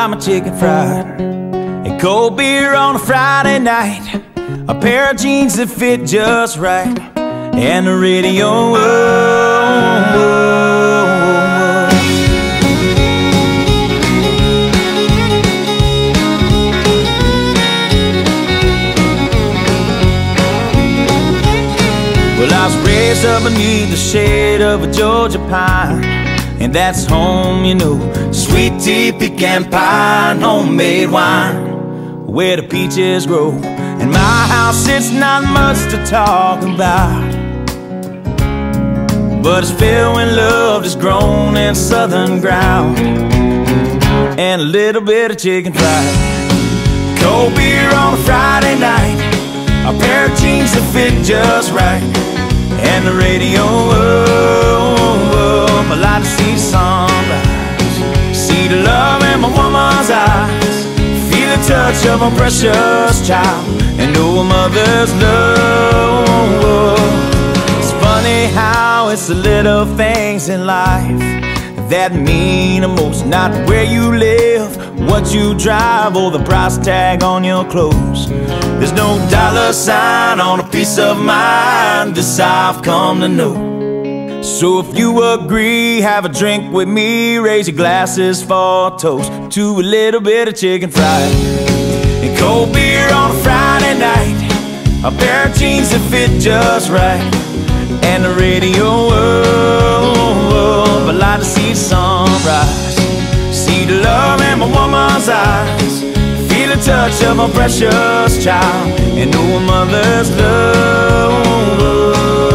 buy my chicken fried and cold beer on a Friday night, a pair of jeans that fit just right, and the radio. Oh, oh, oh. Well, I was raised up beneath the shade of a Georgia pine, and that's home, you know. Sweet tea, pecan pie, and homemade wine, where the peaches grow. In my house, it's not much to talk about, but it's filled when love is grown in southern ground, and a little bit of chicken fried, cold beer on a Friday night, a pair of jeans that fit just right, and the radio. Oh, oh, I like to see the sunrise, see the love in my woman's eyes, feel the touch of a precious child, and know a mother's love. It's funny how it's the little things in life that mean the most. Not where you live, what you drive, or the price tag on your clothes. There's no dollar sign on a piece of mind, this I've come to know. So if you agree, have a drink with me, raise your glasses for a toast to a little bit of chicken fried and cold beer on a Friday night, a pair of jeans that fit just right, and the radio. Oh, oh, I like to see the sunrise, see the love in my woman's eyes, feel the touch of a precious child, and know a mother's love.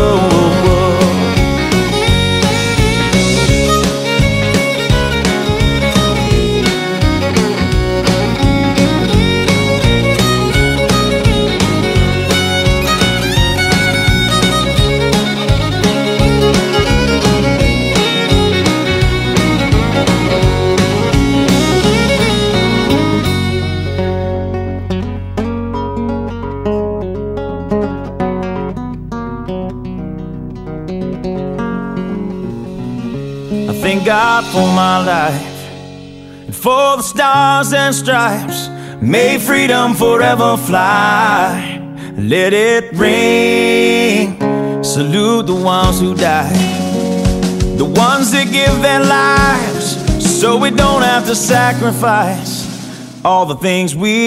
Thank God for my life and for the stars and stripes. May freedom forever fly. Let it ring. Salute the ones who died, the ones that give their lives so we don't have to sacrifice all the things we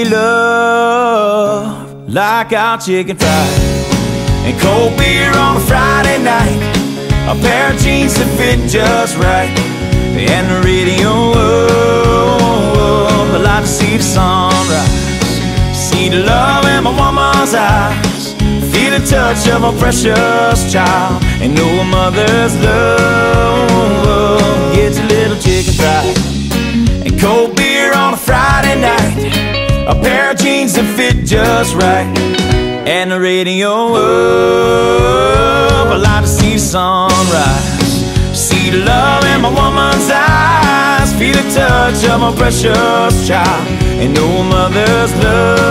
love, like our chicken fried and cold beer on a Friday night, a pair of jeans that fit just right, and the radio. Oh, oh, I like to see the sunrise, see the love in my woman's eyes, feel the touch of a precious child, and know a mother's love. Get your little chicken fried and cold beer on a Friday night, a pair of jeans that fit just right, and the radio. Oh, I like to see the sunrise, see the love in my woman's eyes, feel the touch of a precious child, and know a mother's love.